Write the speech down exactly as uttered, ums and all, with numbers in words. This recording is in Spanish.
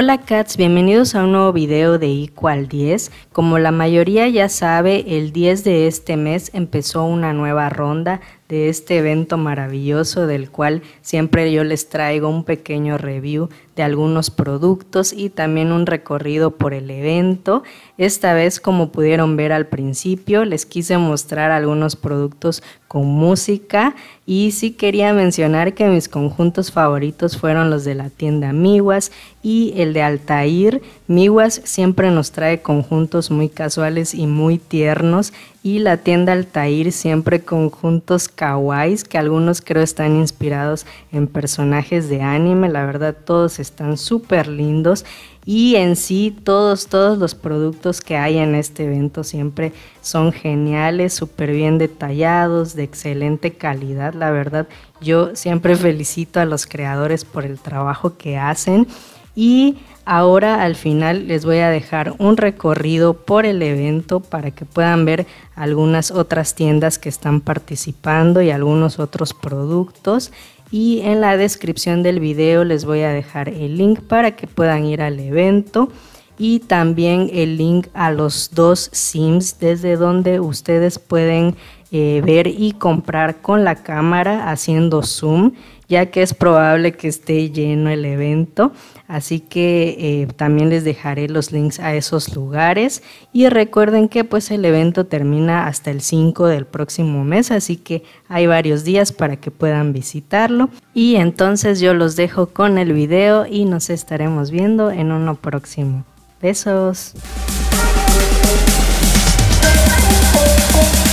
Hola Cats, bienvenidos a un nuevo video de Ico al diez. Como la mayoría ya sabe, el diez de este mes empezó una nueva ronda de este evento maravilloso del cual siempre yo les traigo un pequeño review de algunos productos y también un recorrido por el evento. Esta vez, como pudieron ver al principio, les quise mostrar algunos productos con música y sí quería mencionar que mis conjuntos favoritos fueron los de la tienda Miwas y el de Altair. Miwas siempre nos trae conjuntos muy casuales y muy tiernos, y la tienda Altair siempre conjuntos kawaiis que algunos creo están inspirados en personajes de anime. La verdad todos están súper lindos y en sí todos todos los productos que hay en este evento siempre son geniales, súper bien detallados, de excelente calidad. La verdad yo siempre felicito a los creadores por el trabajo que hacen. Y ahora al final les voy a dejar un recorrido por el evento para que puedan ver algunas otras tiendas que están participando y algunos otros productos. Y en la descripción del video les voy a dejar el link para que puedan ir al evento y también el link a los dos sims desde donde ustedes pueden eh, ver y comprar con la cámara haciendo zoom, ya que es probable que esté lleno el evento. Así que eh, también les dejaré los links a esos lugares y recuerden que pues el evento termina hasta el cinco del próximo mes, así que hay varios días para que puedan visitarlo. Y entonces yo los dejo con el video y nos estaremos viendo en uno próximo. Besos.